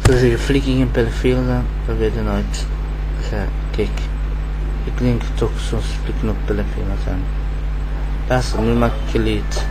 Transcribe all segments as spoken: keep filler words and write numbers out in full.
Ze zeggen Flik geen pedofiel zijn, dat weet je nooit. Ja, kijk, ik denk toch soms Flik nog pedofiel zijn. Luister, nu maak ik je lied.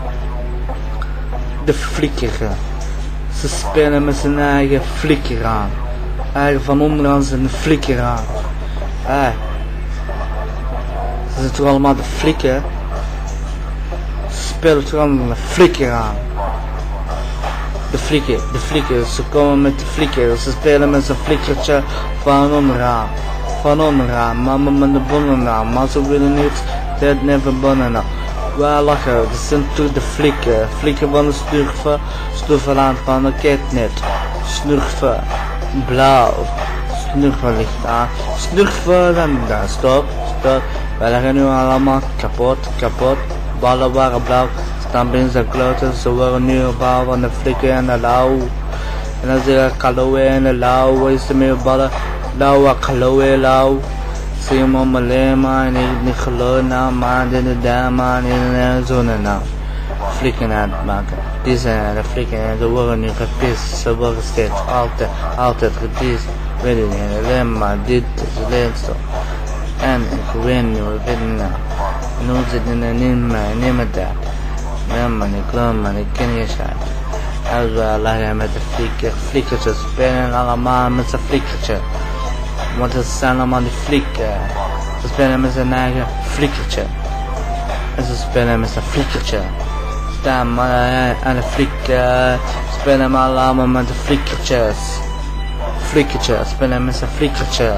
De flikker. Ze spelen met zijn eigen flikker aan. Eigen van onderaan zijn flikker aan. Hey. Ze zijn toch allemaal de flikker? Ze spelen toch allemaal een flikker aan. De flikker, de flikker, ze komen met de flikker. Ze spelen met zijn flikkertje van onderaan. Van onderaan, mama met de bonnen aan. Maar ze willen niet, dat never bonnen aan. Wij lachen, dat zijn toch de flikken. Flikken van de snurfen, snurfeland van de ketnet. Snurfen, blauw. Snurfen ligt aan. Snurfen, dan, dan stop, stop. Wij leggen nu allemaal kapot, kapot. Ballen waren blauw, staan binnen zijn kloten. Ze worden nu opbouwen van de flikken en de lauw. En dan zeg ik Acloe en de lauw. Wat is er meer ballen? Lauw, Acloe, lauw. Zie je me alleen maar en ik niet geloof nou, maar in de dame in de zone nou. Flikken aan het maken. Die zijn de flikken en ze worden nu gepist. Ze worden steeds altijd, altijd gepist. Weet je niet, alleen maar dit is alleen zo. En ik weet niet, ik weet niet nou. Nu zit je er niet meer, niet meer daar. Nee man, ik geloof man, ik ken je schijt. Als we lachen met de flikker, flikkertjes spelen allemaal met zijn flikkertje. Want het zijn allemaal die flikken. Ze spelen met zijn eigen flikkertje. En ze spelen met zijn flikkertje. Staan maar aan de flikken. Spelen maar allemaal met de flikkertjes. Flikkertje, spelen met zijn flikkertje.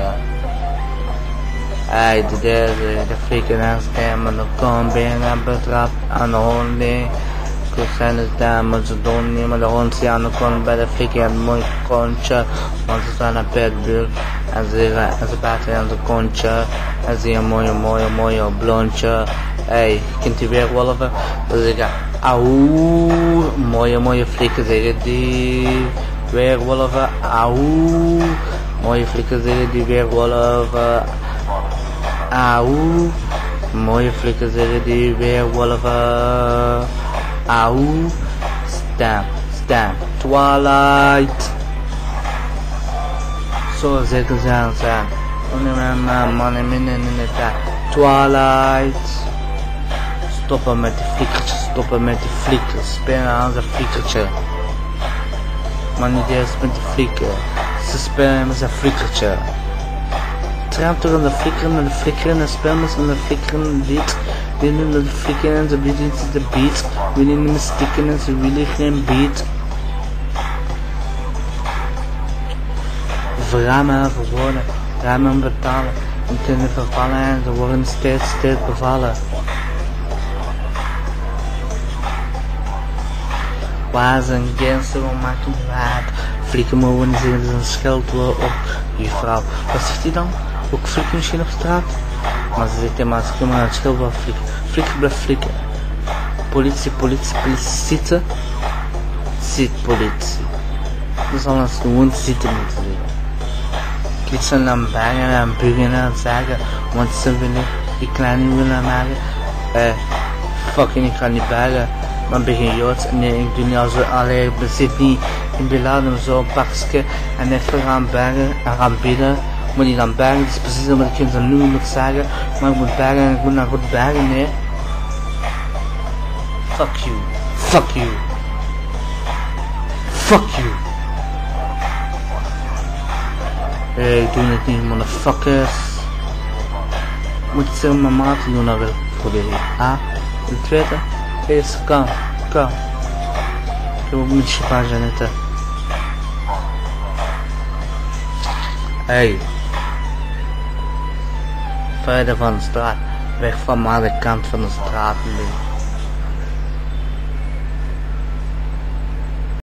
Hij de derde, de flikker naar stemmen. Dan komt binnen betrapt aan de hond. Ik zijn de dames, ze doen niet, maar de hond zie aan de kont bij de flikker en een mooi kontje. Want ze zijn een petbuur. En ze, en ze praten aan zijn kontje. En ze een mooie, mooie, mooie blondje. Hey, kent die weerwolven? Dan zeggen auw, mooie, mooie flikken zeggen die weerwolven. Auw, mooie flikken zeggen die weerwolven. Auw, mooie flikken zeggen die weerwolven. Auw, stamp, stamp, twilight. Zo zeggen ze aan zijn. Man en min in de tijd. Twilight. Stoppen met die flikkertjes, stoppen met die flikkers. Spelen aan zijn flikkertje. Maar niet eerst met die flikker. Ze spelen met zijn flikkertje. Trap toch aan de flikkeren en de flikkeren en spelen met zijn flikkeren dit. Die doen de flikkeren en ze bieden ze de beat. Willen niet meer stikken en ze willen geen beat. Verruimen verwoorden, ruimen betalen en kunnen vervallen en ze worden steeds, steeds bevallen. Waar zijn Genserwiel maakt hem raad. Flikken me wanneer ze een scheldwoord op juffrouw. Wat zegt hij dan? Ook flikken misschien op straat? Maar ze zegt maar ze kunnen het scheldwoord flikken. Flikken blijft flikken. Politie, politie, politie zitten. Zit politie. Dat is alles gewoon zitten moeten zeggen. Ik zijn aan bangen en bugen en zeggen, want ze willen die kleine willen maken. Eh, fucking ik ga niet buigen, maar ik ben geen Joods en nee, ik doe niet als alleen, ik zit niet in beladen zo'n pakje en even gaan buigen en gaan bidden. Moet niet gaan buigen, dat is precies wat ik je nu moet zeggen, maar ik moet buigen en ik moet naar goed buigen, nee. Fuck you, fuck you, fuck you. Hey, ik doe het niet, motherfuckers. Moet je zeggen, mijn maat doen dat wel proberen. Ah, de tweede is kan, kan. Ik heb ook een chipage net. Hey. Verder van de straat. Weg van mijn kant van de straat.